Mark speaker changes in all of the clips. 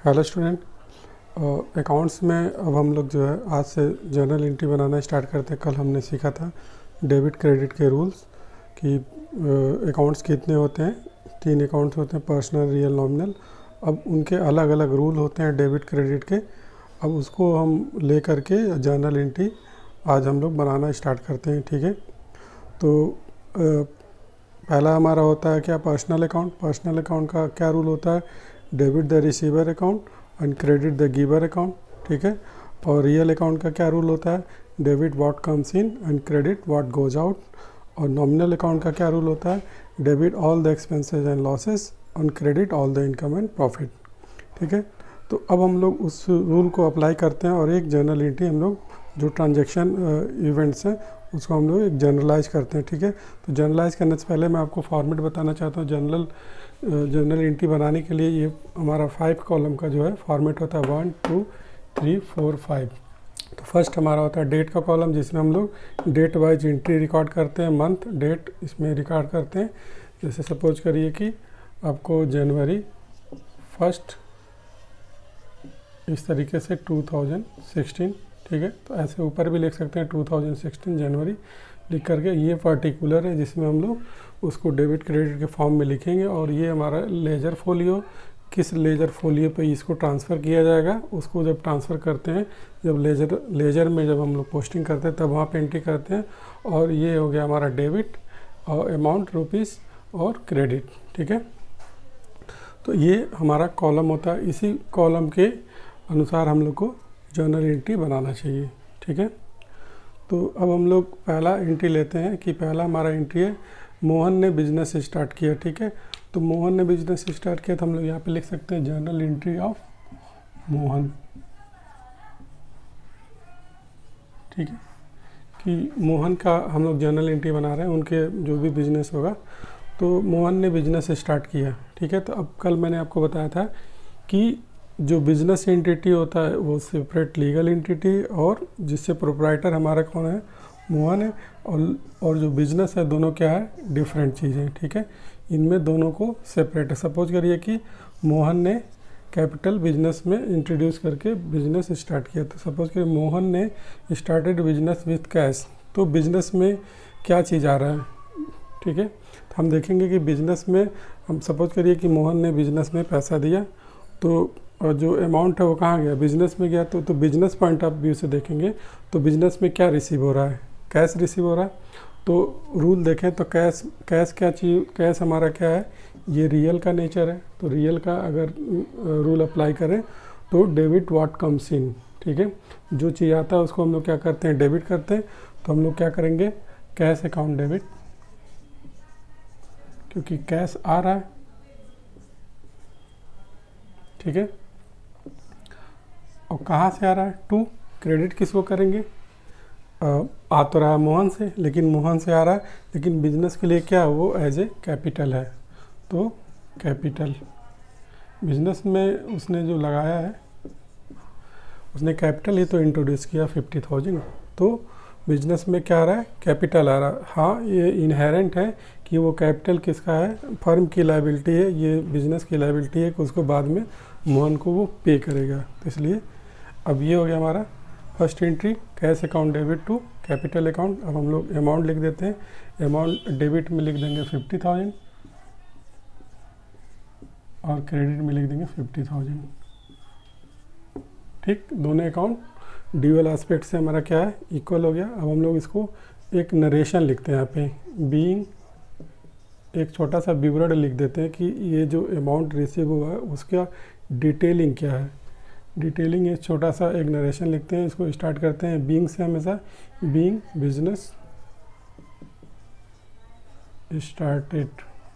Speaker 1: Hello student. Accounts में अब हम लोग जो है आज से जर्नल एंट्री बनाना स्टार्ट करते हैं। कल हमने सीखा था डेबिट क्रेडिट के रूल्स कि अकाउंट्स कितने होते हैं। 3 अकाउंट्स होते हैं, पर्सनल, रियल, नॉमिनल। अब उनके अलग अलग रूल होते हैं डेबिट क्रेडिट के। अब उसको हम ले करके जर्नल एंट्री आज हम लोग बनाना स्टार्ट करते हैं। ठीक है, तो पहला हमारा होता है क्या, पर्सनल अकाउंट। पर्सनल अकाउंट का क्या रूल होता है, debit the receiver account and credit the giver account. ठीक है, और रियल अकाउंट का क्या रूल होता है, debit what comes in and credit what goes out. और नॉमिनल अकाउंट का क्या रूल होता है, debit all the expenses and losses and credit all the income and profit. ठीक है, तो अब हम लोग उस रूल को अप्लाई करते हैं और एक जर्नल एंट्री हम लोग जो ट्रांजैक्शन इवेंट्स हैं उसको हम लोग एक जनरलाइज करते हैं। ठीक है, तो जनरलाइज करने से पहले मैं आपको फॉर्मेट बताना चाहता हूँ। जर्नल एंट्री बनाने के लिए ये हमारा 5 कॉलम का जो है फॉर्मेट होता है, 1 2 3 4 5। तो फर्स्ट हमारा होता है डेट का कॉलम, जिसमें हम लोग डेट वाइज एंट्री रिकॉर्ड करते हैं, मंथ डेट इसमें रिकॉर्ड करते हैं। जैसे सपोज करिए कि आपको जनवरी 1 इस तरीके से 2016। ठीक है, तो ऐसे ऊपर भी लिख सकते हैं 2016 जनवरी लिख करके। ये पर्टिकुलर है जिसमें हम लोग उसको डेबिट क्रेडिट के फॉर्म में लिखेंगे। और ये हमारा लेजर फोलियो, किस लेजर फोलियो पे इसको ट्रांसफ़र किया जाएगा, उसको जब ट्रांसफ़र करते हैं, जब लेजर में जब हम लोग पोस्टिंग करते हैं तब वहाँ पे एंट्री करते हैं। और ये हो गया हमारा डेबिट और अमाउंट रुपीज़ और क्रेडिट। ठीक है, तो ये हमारा कॉलम होता है। इसी कॉलम के अनुसार हम लोग को जर्नल एंट्री बनाना चाहिए। ठीक है, तो अब हम लोग पहला एंट्री लेते हैं कि पहला हमारा एंट्री है, मोहन ने बिजनेस स्टार्ट किया। ठीक है, तो मोहन ने बिजनेस स्टार्ट किया तो हम लोग यहाँ पे लिख सकते हैं जर्नल एंट्री ऑफ मोहन। ठीक है, कि मोहन का हम लोग जर्नल एंट्री बना रहे हैं, उनके जो भी बिजनेस होगा। तो मोहन ने बिजनेस स्टार्ट किया। ठीक है, तो अब कल मैंने आपको बताया था कि जो बिजनेस एंटिटी होता है वो सेपरेट लीगल एंटिटी, और जिससे प्रोप्राइटर हमारा कौन है, मोहन है। और जो बिजनेस है दोनों क्या है, डिफरेंट चीज़ें। ठीक है, इनमें दोनों को सेपरेट है। सपोज करिए कि मोहन ने कैपिटल बिजनेस में इंट्रोड्यूस करके बिजनेस स्टार्ट किया। तो सपोज करिए मोहन ने स्टार्टेड बिजनेस विथ कैश। तो बिजनेस में क्या चीज़ आ रहा है, ठीक है, तो हम देखेंगे कि बिजनेस में हम सपोज करिए कि मोहन ने बिजनेस में पैसा दिया, तो और जो अमाउंट है वो कहाँ गया, बिजनेस में गया। तो बिजनेस पॉइंट ऑफ व्यू से देखेंगे तो बिजनेस में क्या रिसीव हो रहा है, कैश रिसीव हो रहा है। तो रूल देखें तो कैश क्या चीज़, कैश हमारा क्या है, ये रियल का नेचर है। तो रियल का अगर रूल अप्लाई करें तो डेबिट व्हाट कम्स इन। ठीक है, जो चीज़ आता है उसको हम लोग क्या करते हैं, डेबिट करते हैं। तो हम लोग क्या करेंगे, कैश अकाउंट डेबिट, क्योंकि कैश आ रहा है। ठीक है, और कहाँ से आ रहा है, टू। क्रेडिट किसको करेंगे, आ तो रहा है मोहन से, लेकिन मोहन से आ रहा है, लेकिन बिजनेस के लिए क्या है, वो एज ए कैपिटल है। तो कैपिटल बिजनेस में उसने जो लगाया है, उसने कैपिटल ही तो इंट्रोड्यूस किया 50,000। तो बिजनेस में क्या आ रहा है, कैपिटल आ रहा है। हाँ, ये इनहेरेंट है कि वो कैपिटल किसका है, फर्म की लायबिलिटी है, ये बिजनेस की लायबिलिटी है कि उसको बाद में मोहन को वो पे करेगा। तो इसलिए अब ये हो गया हमारा first entry, cash account debit to capital account. अब हम लोग अमाउंट लिख देते हैं। अमाउंट डेबिट में लिख देंगे 50,000 और क्रेडिट में लिख देंगे 50,000। ठीक, दोनों अकाउंट ड्यूअल एस्पेक्ट से हमारा क्या है, इक्वल हो गया। अब हम लोग इसको एक नरेशन लिखते हैं यहाँ पे, बीइंग, एक छोटा सा विवरण लिख देते हैं कि ये जो अमाउंट रिसीव हुआ है उसका डिटेलिंग क्या है। डिटेलिंग एक छोटा सा एक नरेशन लिखते हैं। इसको स्टार्ट करते हैं बीइंग से, हमेशा being business started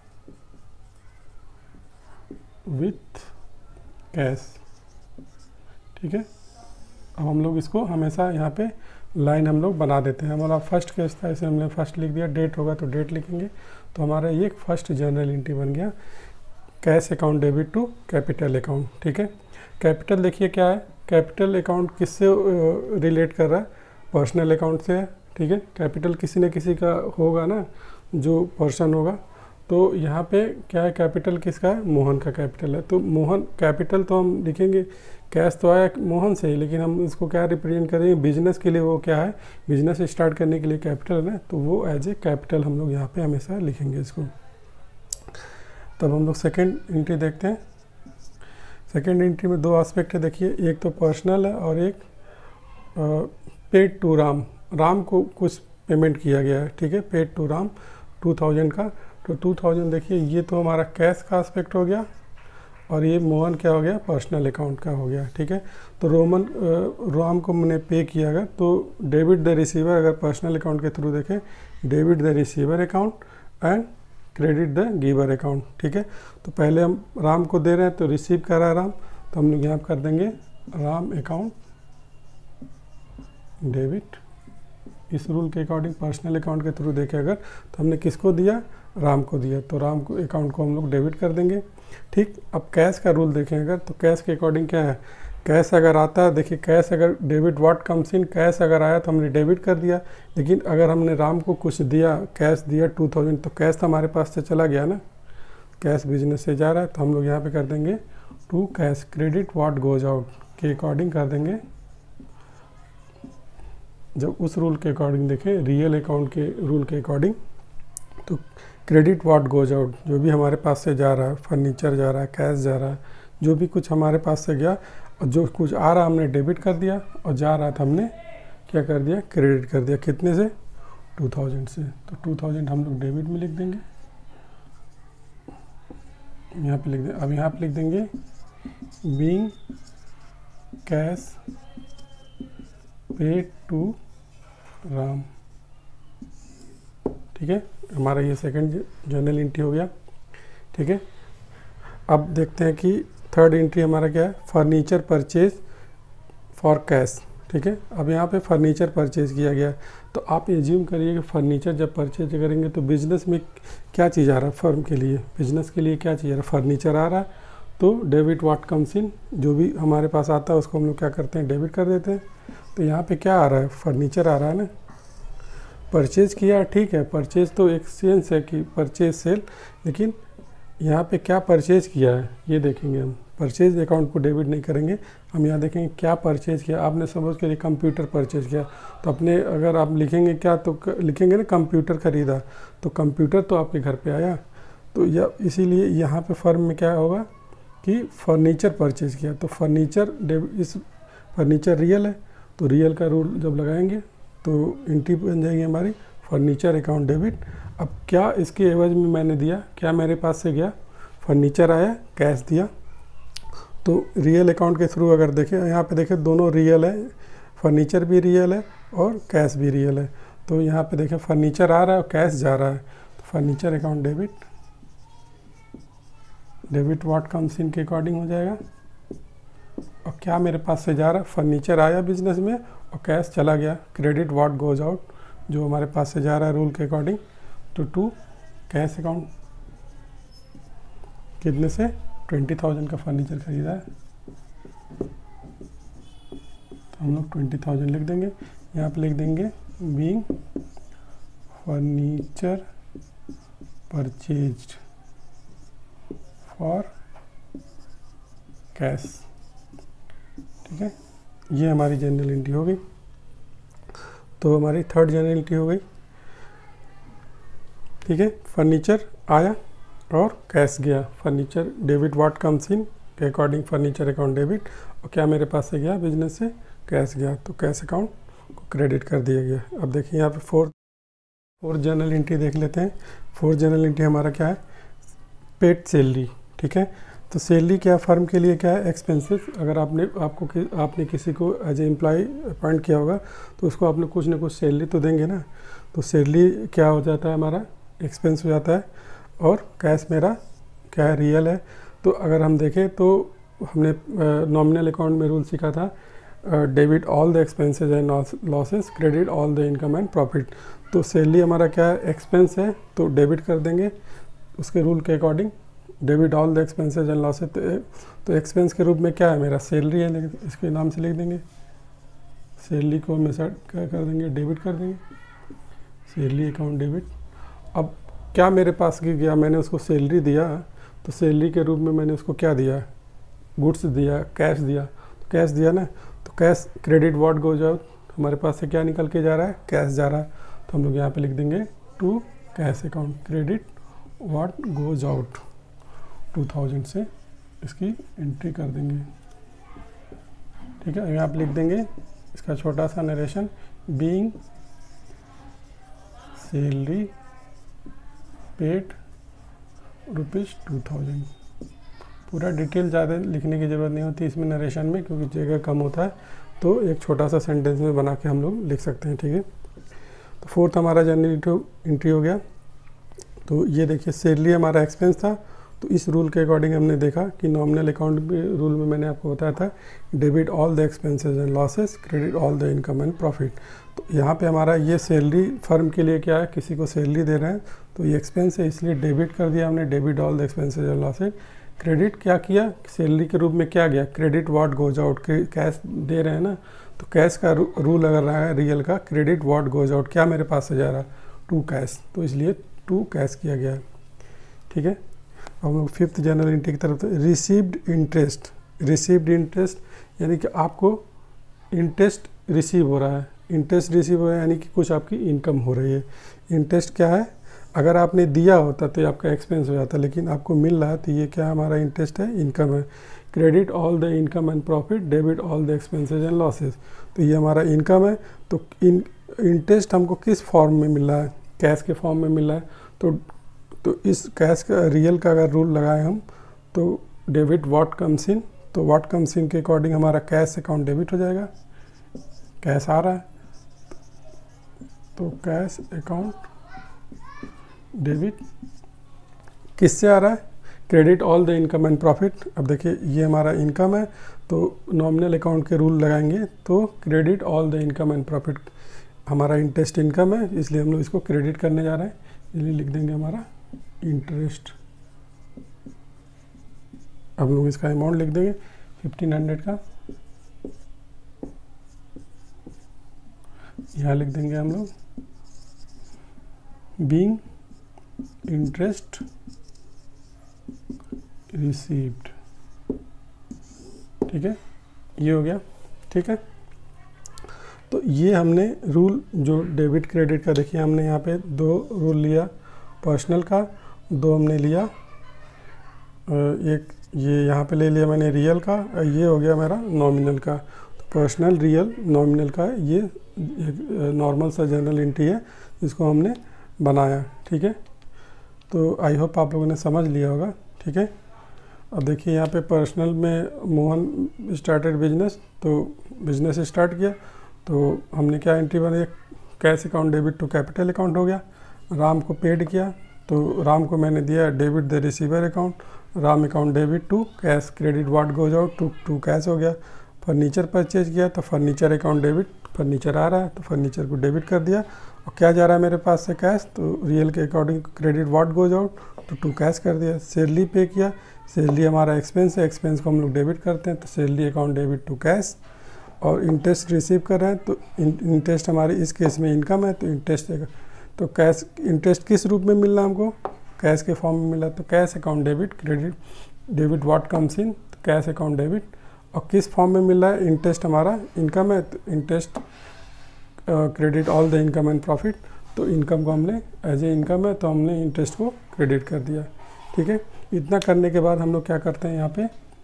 Speaker 1: with cash. ठीक है, अब हम लोग इसको हमेशा यहाँ पे लाइन हम लोग बना देते हैं। हमारा फर्स्ट केस था, इसे हमने फर्स्ट लिख दिया। डेट होगा तो डेट लिखेंगे। तो हमारा ये फर्स्ट जर्नल एंट्री बन गया, cash account debit to capital account. ठीक है, कैपिटल देखिए क्या है, कैपिटल अकाउंट किससे रिलेट कर रहा है, पर्सनल अकाउंट से है। ठीक है, कैपिटल किसी न किसी का होगा ना, जो पर्सन होगा। तो यहाँ पे क्या है, कैपिटल किसका है, मोहन का कैपिटल है। तो मोहन कैपिटल तो हम लिखेंगे, कैश तो आया मोहन से ही, लेकिन हम इसको क्या रिप्रेजेंट करेंगे, बिजनेस के लिए वो क्या है, बिजनेस स्टार्ट करने के लिए कैपिटल है ना, तो वो एज ए कैपिटल हम लोग यहाँ पे हमेशा लिखेंगे इसको। तब हम लोग सेकेंड एंट्री देखते हैं। सेकेंड एंट्री में 2 एस्पेक्ट है, देखिए, एक तो पर्सनल है और एक पेड टू राम। राम को कुछ पेमेंट किया गया है, ठीक है, पेड टू राम 2000 का। तो 2000 देखिए, ये तो हमारा कैश का एस्पेक्ट हो गया, और ये मोहन क्या हो गया, पर्सनल अकाउंट का हो गया, ठीक है। तो राम को मैंने पे किया अगर, तो डेबिट द रिसीवर, अगर पर्सनल अकाउंट के थ्रू देखें, debit the receiver account and credit the giver account, ठीक है। तो पहले हम राम को दे रहे हैं, तो रिसीव कर रहा है राम, तो हम लोग यहाँ कर देंगे राम अकाउंट डेबिट। इस रूल के अकॉर्डिंग पर्सनल अकाउंट के थ्रू देखें अगर, तो हमने किसको दिया, राम को दिया, तो राम को अकाउंट को हम लोग डेबिट कर देंगे, ठीक। अब कैश का रूल देखें अगर, तो कैश के अकॉर्डिंग क्या है, कैश अगर आता है, देखिए कैश अगर debit what comes in, cash अगर आया तो हमने डेबिट कर दिया। लेकिन अगर हमने राम को कुछ दिया, कैश दिया 2000, तो कैश तो हमारे पास से चला गया ना, कैश बिजनेस से जा रहा है, तो हम लोग यहाँ पे कर देंगे to cash credit what goes out के अकॉर्डिंग कर देंगे। जब उस रूल के अकॉर्डिंग देखें, रियल अकाउंट के रूल के अकॉर्डिंग, तो क्रेडिट व्हाट गोज आउट, जो भी हमारे पास से जा रहा है, फर्नीचर जा रहा है, कैश जा रहा है, जो भी कुछ हमारे पास से गया, और जो कुछ आ रहा हमने डेबिट कर दिया, और जा रहा था हमने क्या कर दिया, क्रेडिट कर दिया। कितने से, 2000 से। तो 2000 हम लोग डेबिट में लिख देंगे, यहाँ पे लिख देंगे। अब यहाँ पे लिख देंगे being cash paid to Ram, ठीक है। हमारा ये सेकंड जर्नल एंट्री हो गया, ठीक है। अब देखते हैं कि थर्ड एंट्री हमारा क्या है, फर्नीचर परचेज फॉर कैश, ठीक है। अब यहाँ पे फर्नीचर परचेज किया गया, तो आप एज्यूम करिए कि फर्नीचर जब परचेज करेंगे तो बिजनेस में क्या चीज़ आ रहा है, फर्म के लिए, बिजनेस के लिए क्या चीज़ आ रहा है, फर्नीचर आ रहा है, तो डेबिट व्हाट कम्स इन, जो भी हमारे पास आता है उसको हम लोग क्या करते हैं, डेबिट कर देते हैं। तो यहाँ पे क्या आ रहा है, फर्नीचर आ रहा है ना, परचेज किया, ठीक है, परचेज तो एक्सचेंज है कि परचेज सेल, लेकिन यहाँ पे क्या परचेज किया है ये देखेंगे हम। परचेज अकाउंट को डेबिट नहीं करेंगे, हम यहाँ देखेंगे क्या परचेज किया। आपने सपोज करिए कंप्यूटर परचेज किया, तो अपने अगर आप लिखेंगे क्या, तो लिखेंगे ना कंप्यूटर खरीदा, तो कंप्यूटर तो आपके घर पे आया, तो इसीलिए यहाँ पे फर्म में क्या होगा कि फर्नीचर परचेज किया, तो फर्नीचर इस फर्नीचर रियल है, तो रियल का रूल जब लगाएंगे तो एंट्री बन जाएगी हमारी फर्नीचर अकाउंट डेबिट। अब क्या इसके एवज में मैंने दिया, क्या मेरे पास से गया, फर्नीचर आया, कैश दिया, तो रियल अकाउंट के थ्रू अगर देखें, यहाँ पे देखें दोनों रियल है, फर्नीचर भी रियल है और कैश भी रियल है। तो यहाँ पे देखें फर्नीचर आ रहा है और कैश जा रहा है, तो furniture account debit, debit what comes in के अकॉर्डिंग हो जाएगा। और क्या मेरे पास से जा रहा है, फर्नीचर आया बिजनेस में और कैश चला गया, क्रेडिट व्हाट गोज आउट, जो हमारे पास से जा रहा है रूल के अकॉर्डिंग, तो टू कैश अकाउंट। कितने से, 20,000 का फर्नीचर खरीदा है, तो हम लोग 20,000 लिख देंगे। यहाँ पे लिख देंगे being furniture purchased for cash, ठीक है। ये हमारी जनरल एंट्री हो गई, तो हमारी थर्ड जनरल एंट्री हो गई, ठीक है। फर्नीचर आया और कैश गया, furniture debit what comes in के अकॉर्डिंग फर्नीचर अकाउंट डेबिट, और क्या मेरे पास से गया, बिजनेस से कैश गया, तो कैश अकाउंट को क्रेडिट कर दिया गया। अब देखिए यहाँ पे फोर्थ जनरल एंट्री देख लेते हैं। फोर्थ जनरल एंट्री हमारा क्या है, पेड सैलरी, ठीक है। तो सैलरी क्या फर्म के लिए क्या है, एक्सपेंसेस। अगर आपने किसी को एज ए एम्प्लॉय अपॉइंट किया होगा, तो उसको आपने कुछ ना कुछ सैलरी तो देंगे ना, तो सैलरी क्या हो जाता है, हमारा एक्सपेंस हो जाता है, और कैश मेरा क्या है, रियल है। तो अगर हम देखें तो हमने नॉमिनल अकाउंट में रूल सीखा था, debit all the expenses and losses, credit all the income and profit. तो सैलरी हमारा क्या है, एक्सपेंस है, तो डेबिट कर देंगे उसके रूल के according, debit all the expenses and losses. तो एक्सपेंस के रूप में क्या है, मेरा सैलरी है, लेकिन इसके नाम से लिख देंगे, सैलरी को हमेशा क्या कर देंगे, डेबिट कर देंगे, सैलरी अकाउंट डेबिट। अब क्या मेरे पास की गया, मैंने उसको सैलरी दिया, तो सैलरी के रूप में मैंने उसको क्या दिया, गुड्स दिया, कैश दिया, तो कैश दिया ना, तो cash credit what goes out, हमारे पास से क्या निकल के जा रहा है, कैश जा रहा है, तो हम लोग यहाँ पे लिख देंगे to cash account, credit what goes out 2000 से इसकी एंट्री कर देंगे। ठीक है, यहाँ पे लिख देंगे इसका छोटा सा नरेशन, बीइंग सैलरी पेड ₹2000। पूरा डिटेल ज़्यादा लिखने की ज़रूरत नहीं होती इसमें नरेशन में, क्योंकि जगह कम होता है, तो एक छोटा सा सेंटेंस में बना के हम लोग लिख सकते हैं। ठीक है, तो फोर्थ हमारा जर्नल एंट्री हो गया। तो ये देखिए सैलरी हमारा एक्सपेंस था, तो इस रूल के अकॉर्डिंग हमने देखा कि नॉमिनल अकाउंट रूल में मैंने आपको बताया था debit all the expenses and losses, credit all the income and profit. तो यहाँ पे हमारा ये सैलरी फर्म के लिए क्या है, किसी को सैलरी दे रहे हैं, तो ये एक्सपेंस है इसलिए डेबिट कर दिया हमने, debit all the expenses and losses. Credit क्या किया, सैलरी के रूप में क्या गया, credit what goes out, cash दे रहे हैं ना, तो कैश का रूल अगर रहा है रियल का, क्रेडिट व्हाट गोज आउट, क्या मेरे पास से जा रहा है, टू कैश, तो इसलिए टू कैश किया गया है। ठीक है, हम लोग फिफ्थ जनरल एंट्री की तरफ, रिसीव्ड इंटरेस्ट। रिसीव्ड इंटरेस्ट यानी कि आपको इंटरेस्ट रिसीव हो रहा है, इंटरेस्ट रिसीव हो रहा है यानी कि कुछ आपकी इनकम हो रही है। इंटरेस्ट क्या है, अगर आपने दिया होता तो ये आपका एक्सपेंस हो जाता, लेकिन आपको मिल रहा है तो ये क्या हमारा इंटरेस्ट है, इनकम है। Credit all the income and profit, debit all the expenses and losses, तो ये हमारा इनकम है। तो इंटरेस्ट हमको किस फॉर्म में मिल रहा है, कैश के फॉर्म में मिल रहा है। तो इस कैश का रियल का अगर रूल लगाए हम, तो डेबिट व्हाट कम्स इन, तो व्हाट कम्स इन के अकॉर्डिंग हमारा कैश अकाउंट डेबिट हो जाएगा, कैश आ रहा है, तो कैश अकाउंट डेबिट किससे आ रहा है, credit all the income and profit. अब देखिए ये हमारा इनकम है, तो नॉमिनल अकाउंट के रूल लगाएंगे, तो credit all the income and profit, हमारा इंटरेस्ट इनकम है इसलिए हम लोग इसको क्रेडिट करने जा रहे हैं, इसलिए लिख देंगे हमारा इंटरेस्ट। हम लोग इसका अमाउंट लिख देंगे 1500 का, यहाँ लिख देंगे हम लोग बीइंग इंटरेस्ट रिसीव्ड। ठीक है, ये हो गया। ठीक है, तो ये हमने रूल जो डेबिट क्रेडिट का, देखिए हमने यहाँ पे 2 रूल लिया, पर्सनल का 2 हमने लिया, एक ये यहाँ पे ले लिया मैंने रियल का, ये हो गया मेरा नॉमिनल का। तो पर्सनल, रियल, नॉमिनल का ये नॉर्मल सा जनरल एंट्री है जिसको हमने बनाया। ठीक है, तो आई होप आप लोगों ने समझ लिया होगा। ठीक है, अब देखिए यहाँ पे पर्सनल में मोहन स्टार्टेड बिजनेस, तो बिजनेस स्टार्ट किया, तो हमने क्या एंट्री बनाई, cash account debit to capital account हो गया। राम को पेड किया, तो राम को मैंने दिया debit the receiver account, Ram account debit to cash, credit what goes out to cash हो गया। फर्नीचर परचेज किया, तो फर्नीचर अकाउंट डेबिट, फर्नीचर आ रहा है तो फर्नीचर को डेबिट कर दिया। और क्या जा रहा है मेरे पास से, कैश, तो रियल के according credit what goes out तो टू कैश कर दिया। सैलरी पे किया, सैलरी हमारा एक्सपेंस है, एक्सपेंस को हम लोग डेबिट करते हैं, तो salary account debit to cash. और इंटरेस्ट रिसीव कर रहे हैं, तो इंटरेस्ट हमारे इस केस में इनकम है, तो इंटरेस्ट, तो कैश इंटरेस्ट किस रूप में मिल रहा है हमको, कैश के फॉर्म में मिला, तो cash account debit, credit debit what comes in, तो कैश अकाउंट डेबिट। और किस फॉर्म में मिल रहा है, इंटरेस्ट हमारा इनकम है, तो interest credit all the income and profit, तो इनकम को हमने एज ए इनकम है तो हमने इंटरेस्ट को क्रेडिट कर दिया। ठीक है, इतना करने के बाद हम लोग क्या करते हैं, यहाँ पे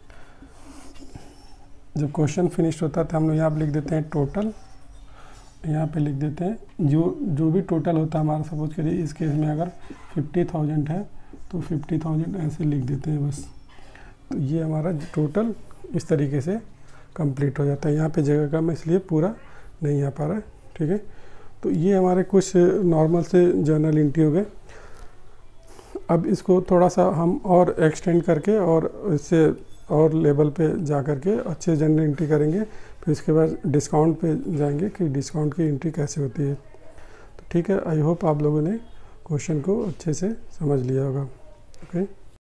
Speaker 1: जब क्वेश्चन फिनिश होता है तो हम लोग यहाँ पे लिख देते हैं टोटल, यहाँ पे लिख देते हैं जो भी टोटल होता है हमारा, सपोज करिए इस केस में अगर 50,000 है तो 50,000 ऐसे लिख देते हैं बस। तो ये हमारा टोटल इस तरीके से कंप्लीट हो जाता है। यहाँ पे जगह कम है इसलिए पूरा नहीं आ पा रहा है। ठीक है, तो ये हमारे कुछ नॉर्मल से जर्नल एंट्री हो गए। अब इसको थोड़ा सा हम और एक्सटेंड करके और इससे और लेवल पे जा कर के अच्छे जनरल एंट्री करेंगे, फिर उसके बाद डिस्काउंट पे जाएंगे कि डिस्काउंट की एंट्री कैसे होती है। तो ठीक है, आई होप आप लोगों ने क्वेश्चन को अच्छे से समझ लिया होगा। ओके।